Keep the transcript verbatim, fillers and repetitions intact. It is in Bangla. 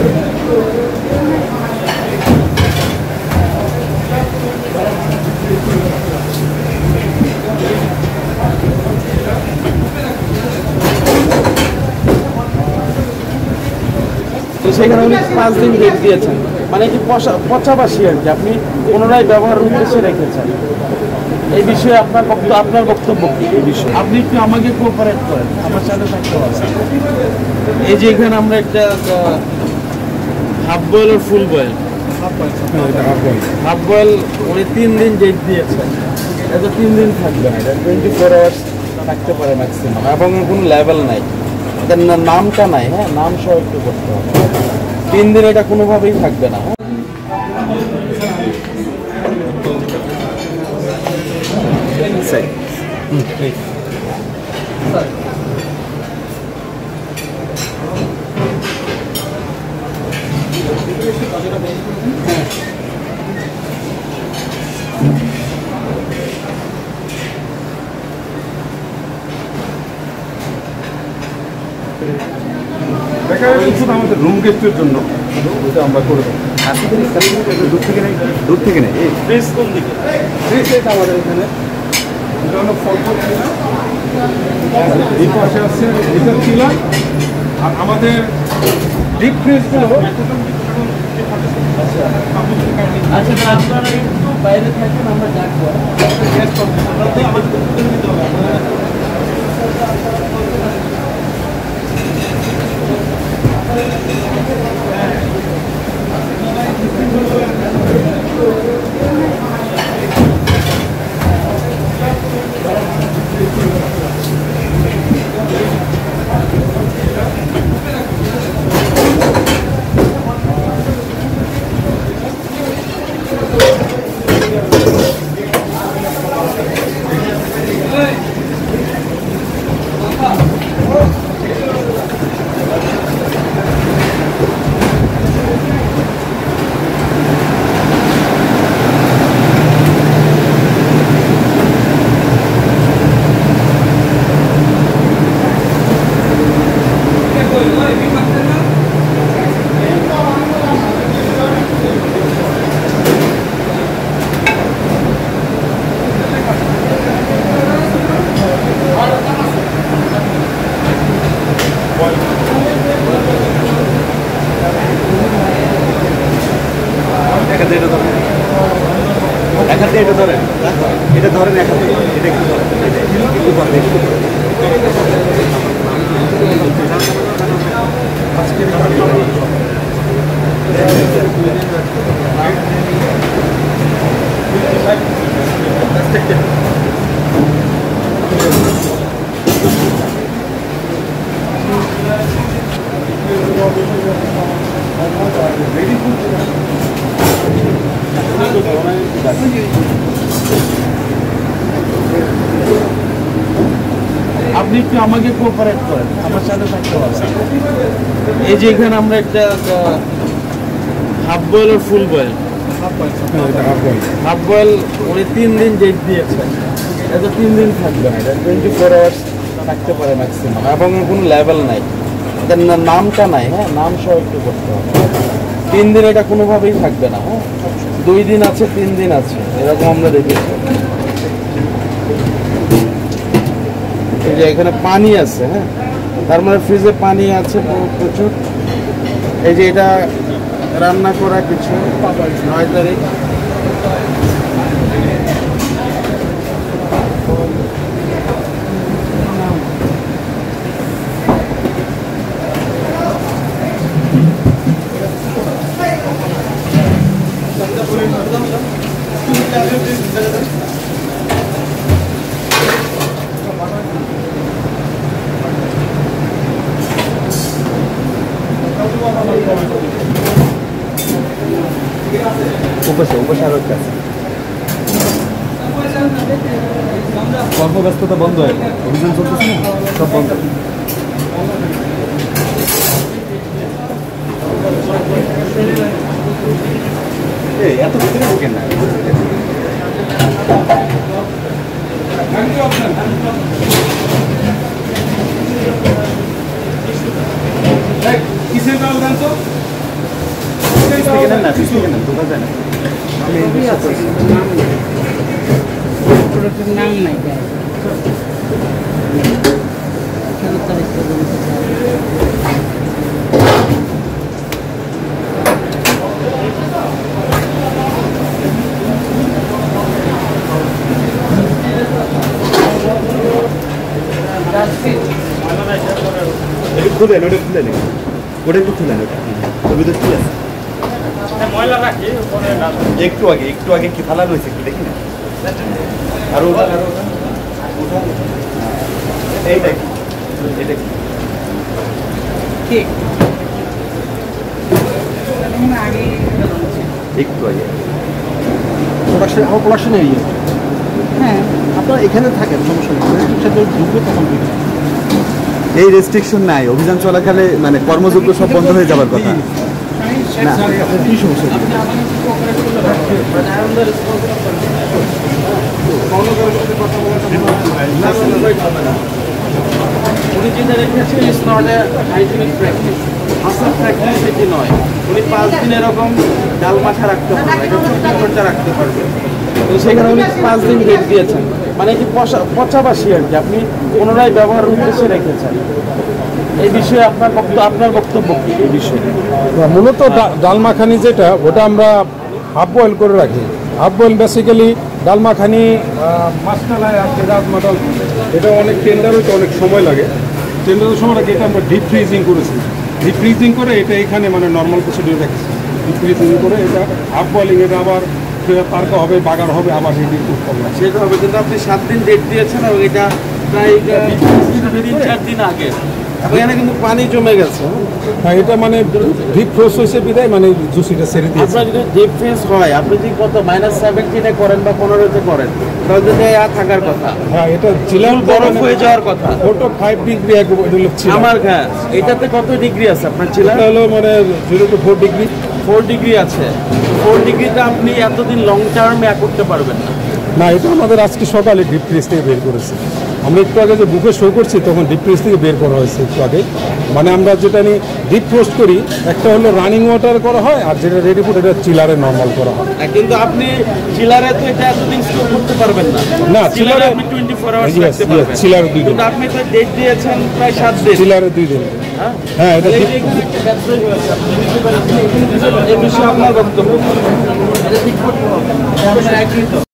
সেখানে উনি পাঁচ দিন ডেট দিয়েছেন, মানে কি পচাবাসী আর কি, আপনি পুনরায় ব্যবহার উদ্দেশ্যে রেখেছেন। এই বিষয়ে আপনার বক্তব্য আপনার বক্তব্য কি এই বিষয়ে? আপনি একটু আমাকে কোঅপারেট করেন, আমার সাথে থাকতে হবে। এই যে এখানে আমরা একটা হাফ বয়েল আর ফুল বয়েল, হাফ বয়েল উনি তিন দিন ডেট দিয়েছেন, এটা তিন দিন থাকবে না, এটা টোয়েন্টি ফোর আওয়ার্স থাকতে পারে ম্যাক্সিমাম, এবং কোনো লেভেল নাই, এটার নামটা নাই। হ্যাঁ, নাম সহ একটু করতে হবে। তিন দিন এটা কোনোভাবেই থাকবে না। আমাদের রুম গেস্টের জন্য আমরা করে দেবো। দূর থেকে নেই, দূর থেকে নেই। ফ্রিজ কোন দিকে? ফ্রিজ আমাদের এখানে এই পাশে আসছে, এটা ছিল। আর আমাদের ডিপ ফ্রিজগুলো আচ্ছা, আপনারা একটু বাইরে থাকেন, আমরা ডাকবো। এটা ধরেন, এটা ধরেন, এটা একটু ধরেন, আপনি একটু আমাকে কোঅপারেট করেন, আমার সাথে থাকতে হবে। এই যে এখানে আমরা একটা হাফ বয়েল আর ফুল বয়েল, হাফ বয়েল উনি তিন দিন ডেট দিয়েছেন, এটা তিন দিন থাকবে না, এটা টোয়েন্টি ফোর আওয়ার্স থাকতে পারে ম্যাক্সিমাম, এবং কোনো লেভেল নাই, এটার নামটা নাই। হ্যাঁ, নাম সহ একটু করতে হবে। তিন দিন এটা কোনোভাবেই থাকবে না। হ্যাঁ, দুই দিন আছে, তিন দিন আছে, এরকম আমরা দেখেছি। এই যে এখানে পানি আছে, হ্যাঁ, তার মানে ফ্রিজে পানি আছে প্রচুর। এই যে এটা রান্না করা কিছু, নয় তারিখ উপসে উপসে আরো কাছে কর্মব্যস্ততা বন্ধ হয়, অভিযান চলতেছে না, সব বন্ধ। এই এত ভিতরে ঢোকেন না। কিসের কাল জানতো? নাম নাই খুলেন ওটা খুলে নেই ওটা একটু খুলেন ওটা ওর ভিতরে কি আছে একটু আগে একটু আগে কি ফালানো হয়েছে একটু দেখি না আর ওটা আর ওটা এইটা কি এটা কি ঠিক একটু আগে প্রোডাকশন আমার প্রোডাকশন এরিয়া। হ্যাঁ আপনারা এখানে থাকেন, সমস্যা নেই, রেস্ট্রিকশন ঢুকবে তখন ঢুকবে। এই রেস্ট্রিকশন নাই, অভিযান চলাকালে মানে কর্মযোগ্য সব বন্ধ হয়ে যাবার কথা না। কি সমস্যা? উনি যেটা রেখেছেন it's not a hygienic practice, আসল প্র্যাকটিস এটি নয়। উনি পাঁচ দিন এরকম ডাল মাথা রাখতে পারবেন, এটা চব্বিশ ঘন্টা রাখতে পারবেন, তো সেখানে উনি পাঁচ দিন রেট দিয়েছেন, মানে কি পচা পচাবাসি আর কি, আপনি পুনরায় ব্যবহার উদ্দেশ্যে রেখেছেন। এই বিষয়ে আপনার বক্তব্য আপনার বক্তব্য কি এই বিষয়ে? মূলত ডাল মাখানি যেটা, ওটা আমরা হাফ বয়েল করে রাখি। Half boil basically dal makhani মাসকালায় আর কেদার মডেল, এটা অনেক টেন্ডার হইতে অনেক সময় লাগে। টেন্ডারের সময় লাগে, এটা আমরা ডিপ ফ্রিজিং করেছি। ডিপ ফ্রিজিং করে এটা এখানে মানে নর্মাল প্রসিডিউর রেখেছি। ডিপ ফ্রিজিং করে এটা হাফ বয়েলিং, এটা আবার তারকা হবে, বাগার হবে, আবার রেডি করতে হবে, সেটা হবে। কিন্তু আপনি সাত দিন ডেট দিয়েছেন আর এটা প্রায় তিন চার দিন আগে, এখানে কিন্তু পানি জমে গেছে। হ্যাঁ, এটা মানে ডিপ ফ্রোজ হয়েছে বিদায় মানে জুসিটা ছেড়ে দিয়েছে। আপনার যদি ডিপ ফ্রিজ হয়, আপনি যদি কত মাইনাস সেভেন্টিনে করেন বা পনেরোতে করেন, তাহলে তো আর থাকার কথা। হ্যাঁ, এটা চিলার বরফ হয়ে যাওয়ার কথা। ফোটো ফাইভ ডিগ্রি আমার হ্যাঁ, এটাতে কত ডিগ্রি আছে আপনার চিলার? হলো মানে zero two four degree four degree আছে। ফোর ডিগ্রিতে আপনি এতদিন লং টার্মে করতে পারবেন না। না, এটা আমাদের আজকে সকালে ডিপ ফ্রিজ থেকে বের করেছে। আমরা একটু আগে যে বুকে শো করছি তখন ডিপ ফ্রিজ থেকে বের করা হয়েছে একটু আগে। মানে আমরা যেটা নিয়ে ডিপ ফ্রোস্ট করি, একটা হলো রানিং ওয়াটার করা হয়, আর যেটা রেডি ফুড এটা চিলারে নর্মাল করা হয়। কিন্তু আপনি চিলারে তো এটা এতদিন স্টোর করতে পারবেন না। না, চিলারে আপনি টোয়েন্টি ফোর আওয়ার্স রাখতে পারবেন। চিলারে দুই দিন। কিন্তু আপনি তো ডেট দিয়েছেন প্রায় সাত দিন। চিলারে দুই দিন। হ্যাঁ, হ্যাঁ, এটা এই বিষয়ে আপনার বক্তব্য।